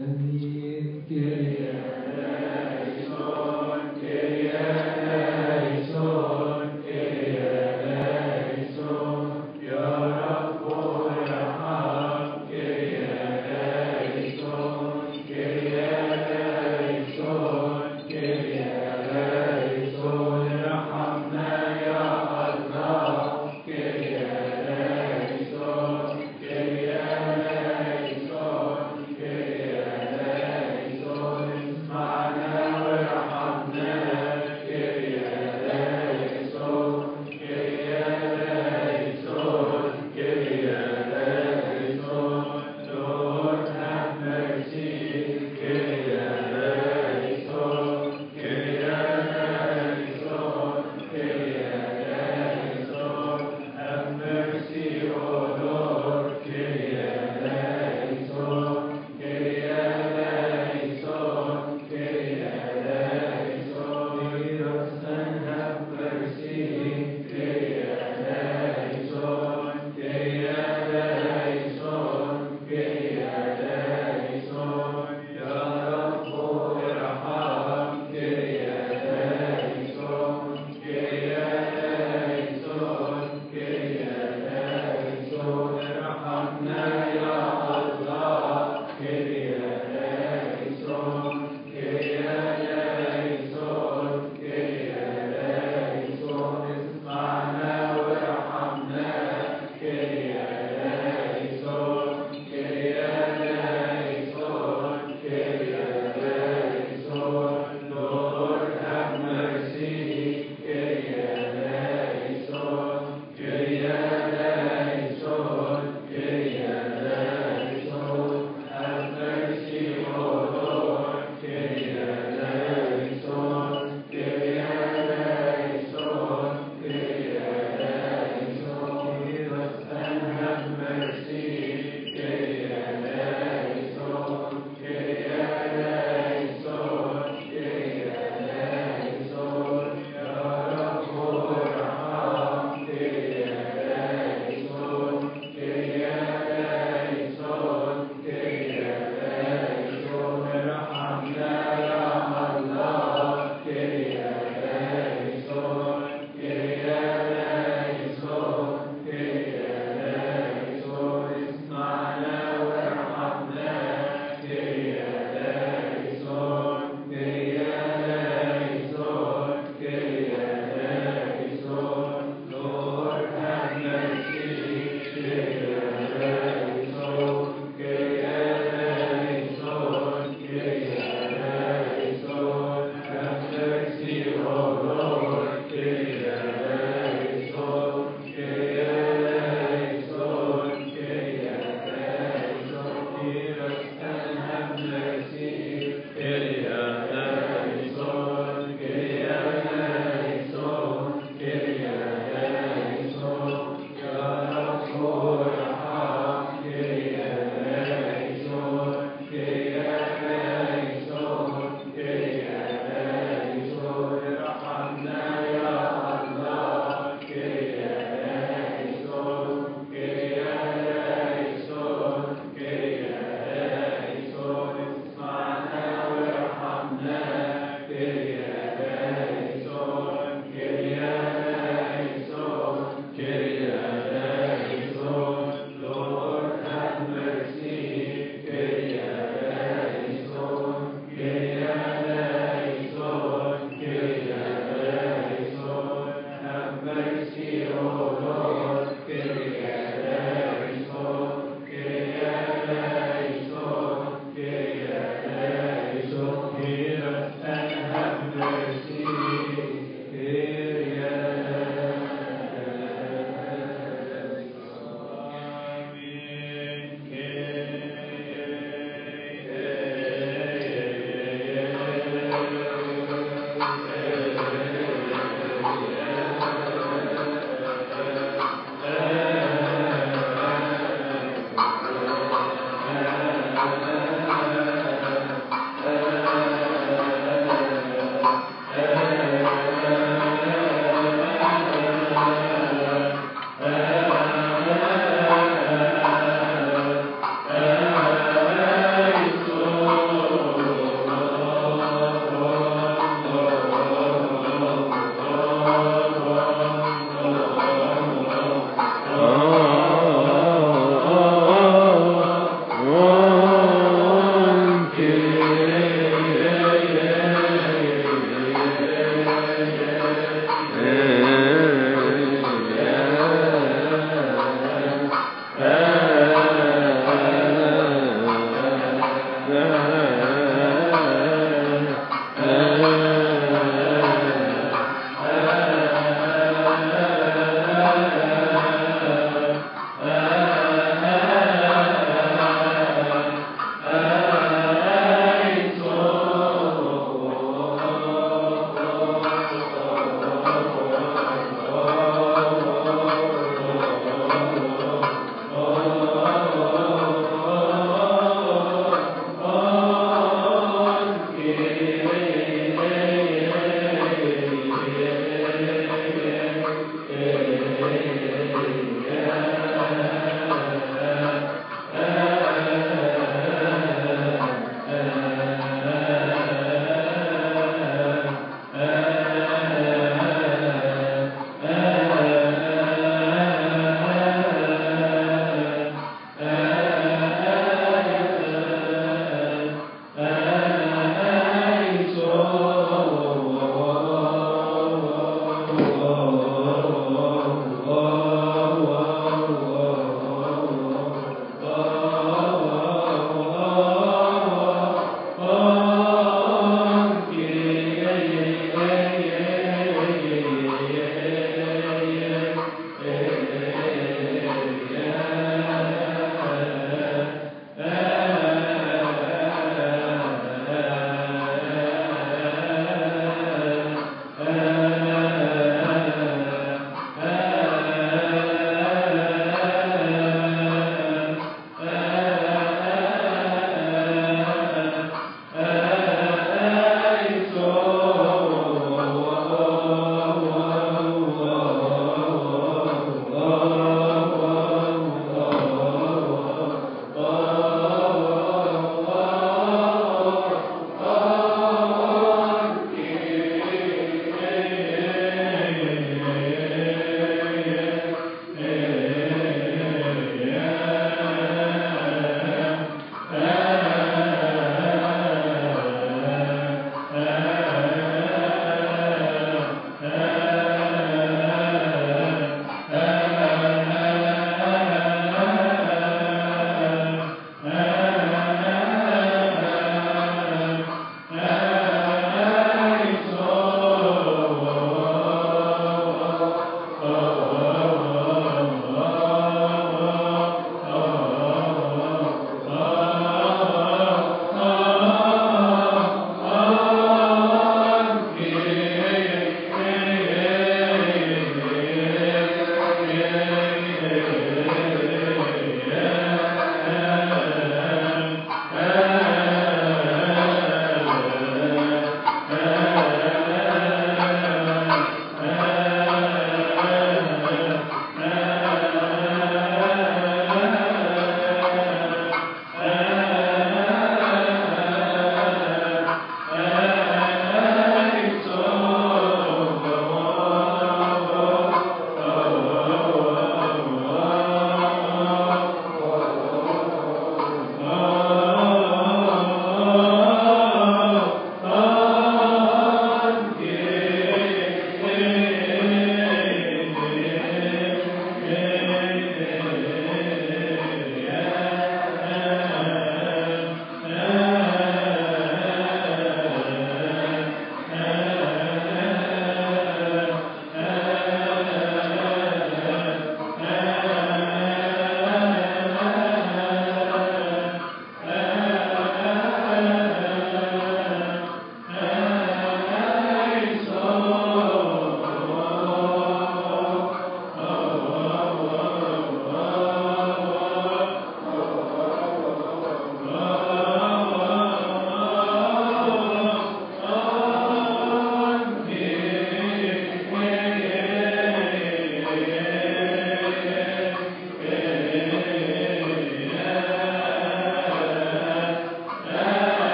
آمين. كريا ليسون كريا ليسون كريا ليسون يا رب ارحم كريا ليسون كريا ليسون كريا ليسون ارحمنا يا الله كريا ليسون كريا ليسون كريا ليسون اسمعنا وارحمنا كريا ليسون كريا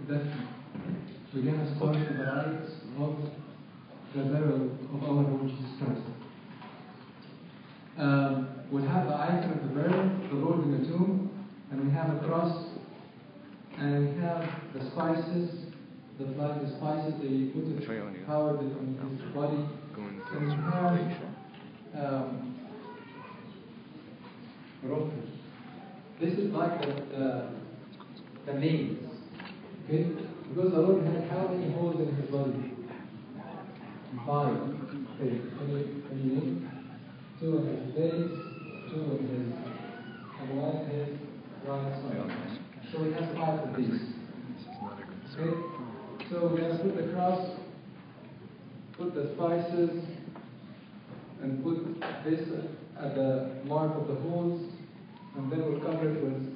that we can start the lives of the burial of our Lord Jesus Christ. We have the icon of the burial, the Lord in the tomb, and we have a cross, and we have the spices, the spices they put it, powdered it on his body, and we have roses. This is like the nails, okay? Because the Lord had how many holes in his body? 5. Okay, can you name? 2 in his face, 2 in his, and 1 in his right side. So we have 5 of these. Okay? So we're going to put the cross, put the spices, and put this at the mark of the holes, and then we'll cover it with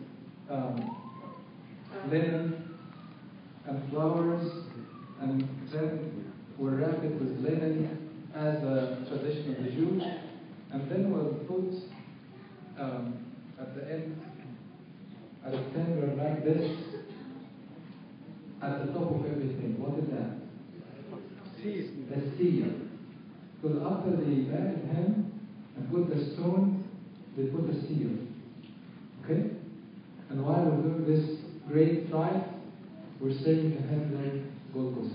linen and flowers, and then we'll wrap it with linen as a tradition of the Jews, and then we'll put at the end a rectangle like this at the top of everything. What is that? Seal. The seal. Because after they buried him and put the stone, they put the seal. Okay? And while we're doing this great rite, we're saying to him like Golgotha.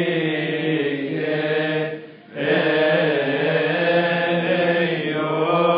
Yo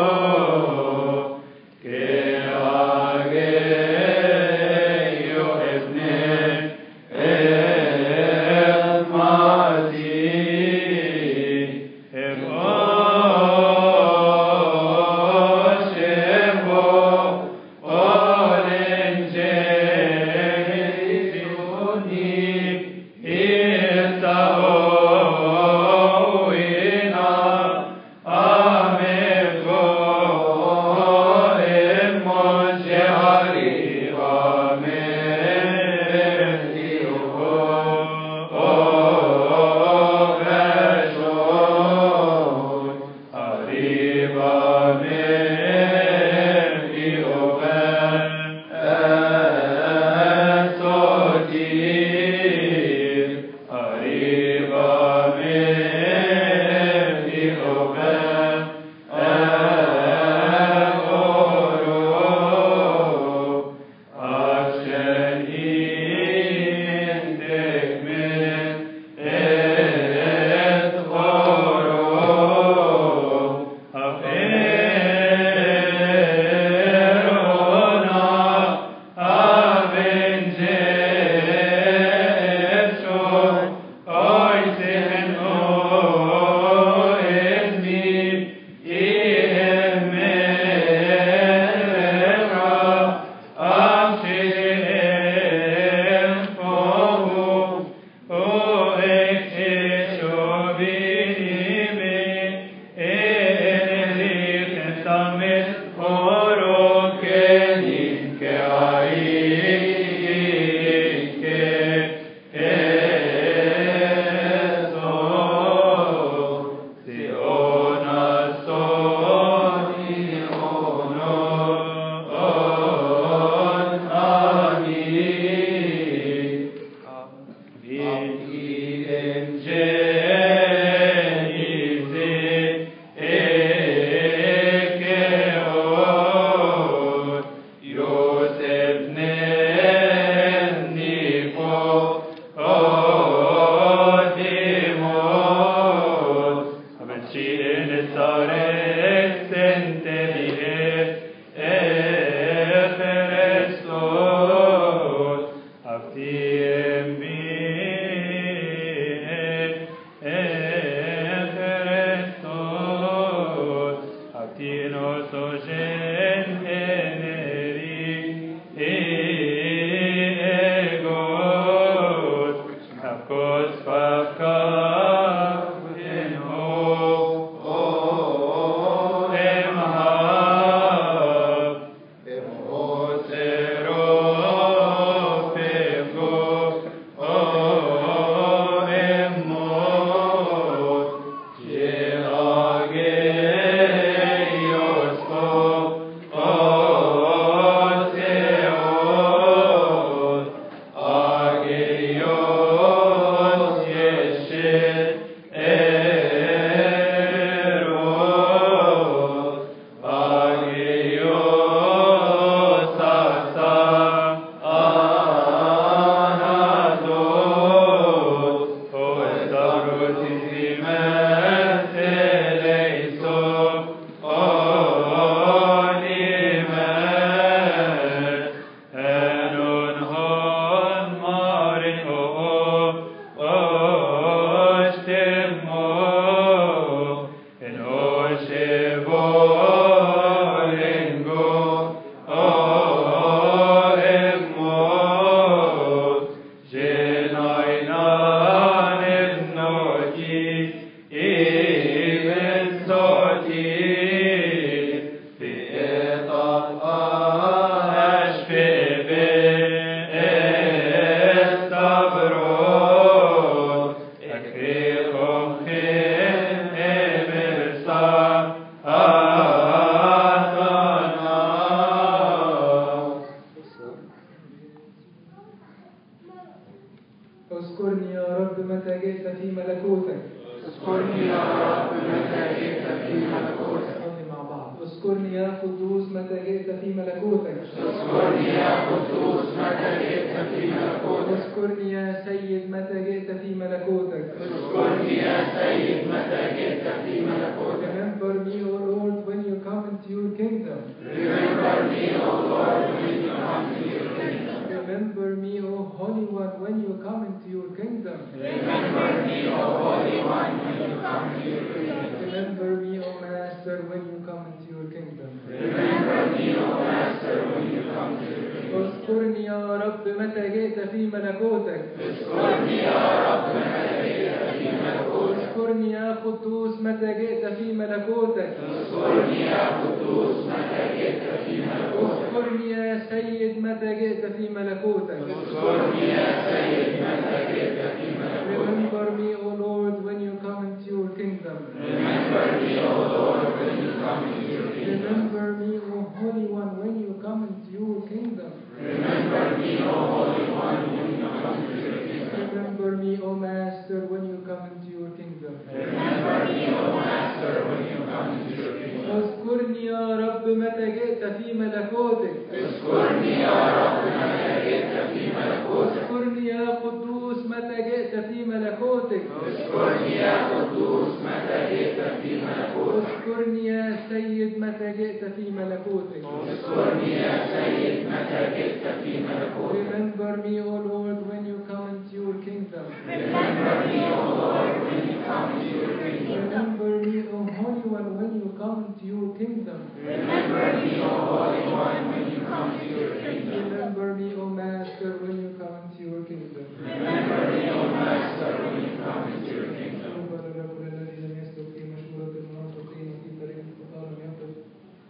اذكرني يا رب متى جئت في ملكوتك. اذكرني يا رب متى جئت في ملكوتك. مع بعض. اذكرني يا قدوس متى جئت في ملكوتك. اذكرني يا قدوس متى جئت في ملكوتك. اذكرني يا سيد متى جئت في ملكوتك. اذكرني يا سيد متى جئت في ملكوتك. Remember me, O Lord, when you come into your kingdom. Remember me, O Lord, when you come to your kingdom. Remember me, O Holy One, when you come into your kingdom. Remember me, O Holy One, when you come to your kingdom. Remember me, O Master, when you come into your kingdom. Remember me, O Master, when you come to your kingdom. اذكرني يا رب متى جئت في ملكوتك. اذكرني يا رب متى جئت في ملكوتك. اذكرني يا قدوس متى جئت في ملكوتك. اذكرني يا قدوس متى جئت في ملكوتك. اذكرني يا سيد متى جئت في ملكوتك. اذكرني يا سيد متى جئت في ملكوتك. Remember me, O Lord, when you come into your kingdom. Remember me, O Lord, when you come into your kingdom. Remember me, O Holy One, when you come into your kingdom. Remember me, O Holy One, when you come into your kingdom. Remember me, O Master, when you come into your kingdom. Remember me, O Master, when you come into your kingdom. اذكرني يا رب متى جئت في ملكوتك. اذكرني يا رب متى جئت في ملكوتك. اذكرني يا قدوس متى جئت في ملكوتك. اذكرني يا قدوس متى جئت في ملكوتك. اذكرني يا سيد متى جئت في ملكوتك. اذكرني يا سيد متى جئت في ملكوتك. Remember me, O Lord, when you come into your kingdom. Remember me, O Lord, when you come into your kingdom. Remember me, O Holy One, when you come into your kingdom. Remember me, O Holy One, when you come into your kingdom. Remember me, O Master, when you come into your kingdom. Remember me, O Master, when you come into your kingdom. طوبى للرجل الذي لم يسلك في مشورة المنافقين وفي طريق الخطى لم يقف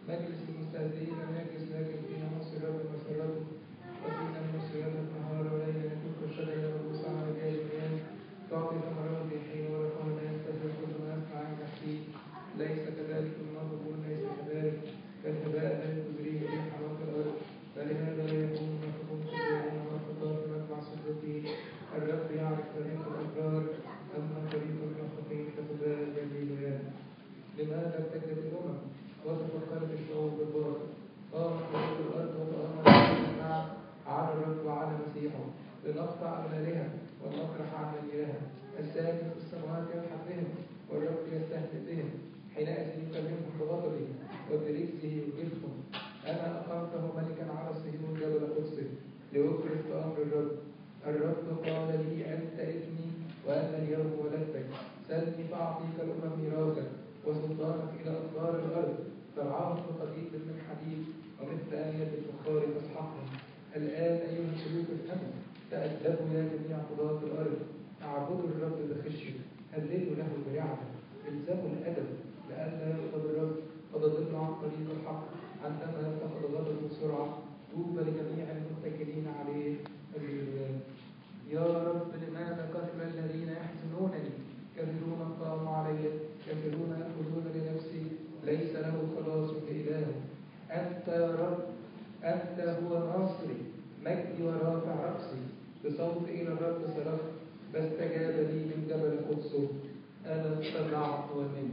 يقطع أغلالها والمطرح عن مديرها. الساكن في السماوات يضحك بهم والرب يستهزئ بهم. حينئذ يكلمهم بغضبه وبرجزه يجلهم. أنا أقمته ملكا على صهيون جبل قدسه لأكرس بأمر الرب. الرب قال لي أنت ابني وأنا اليوم ولدتك. سلني فأعطيك الأمم ميراثك وسلطانك إلى أقطار الأرض. ترعاهم بقضيب من حديد ومثل آنية الفخار تسحقهم. الآن أيها الشيوخ افهموا تأدبوا يا جميع قضاة الأرض. اعبدوا الرب بخشيه هللوا له برعبه. الزموا الأدب لئلا يغضب الرب وتضلوا عن طريق الحق عندما يفتقد غضبه بسرعة. طوبى لجميع المتكلين عليه الرجال. يا رب لماذا كثر الذين يحزنونني؟ كثيرون قاموا علي، كثيرون يأخذون لنفسي. ليس له خلاص إله. أنت يا رب أنت هو ناصري مجدي ورافع رأسي. بصوت إلى الرب صرخت فاستجاب لي من جبل قدسه. أنا استرعت ومني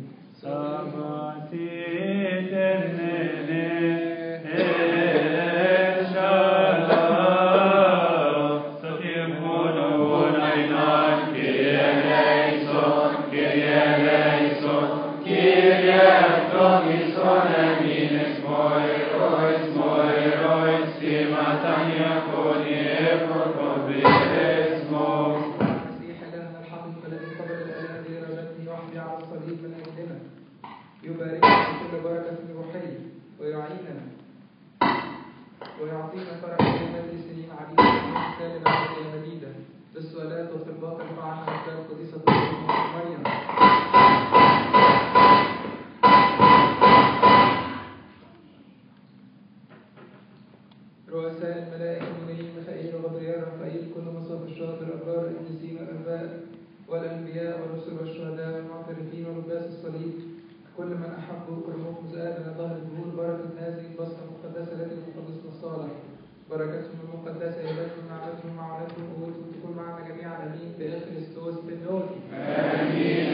يباركنا بكل بركة روحية ويعيننا ويعطينا فرح كلمات سنين عديدة ومثال عديدة مديدة بالسؤالات والطلبات رفعنا حتى القديسة مريم. رؤساء الملائكة المنيرين ميخائيل وغبريال ورفائيل كل مصاف الشهداء الأبرار القديسين والآباء والأنبياء والرسل والشهداء والمعترفين ولباس الصليب. كل من أحبه كرموه مزاد من ظهر الدهور. بركة هذه البصمة المقدسة التي تقدسنا الصالح. بركتهم المقدسة يباركم معونتهم معونتهم قوتهم تكون معنا جميعا امين بكريستوس بالنور. امين.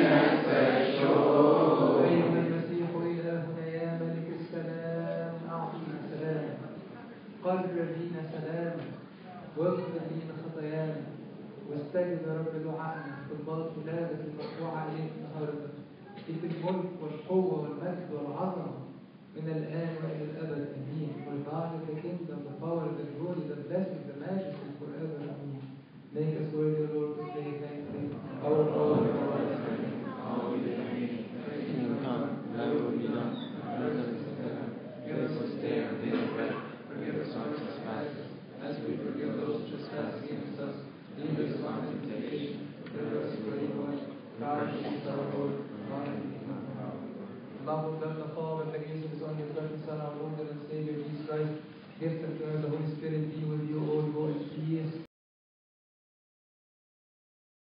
ايها المسيح الهنا يا ملك السلام اعطنا سلام. قرر لينا سلاما واغفر لينا خطايانا واستجب يا رب دعائنا بالباط ولادة المرفوعة عليك النهارده. لك الملك والقوة والمجد والعظمة من الآن وإلى الأبد آمين. For God is the kingdom, the power, the glory, the blessing, the majesty forever. Amen. Make us worthy, Lord, to say thankfully, our Father, who art in heaven, hallowed be thy name. Thy kingdom come, thy will be done, on earth as it is in heaven. Give us this day our daily bread. Forgive us our trespasses, as we forgive those who trespass against us. Lead us not into temptation, but deliver us from evil. For ours is our Lord, and thine is the kingdom. Love of God,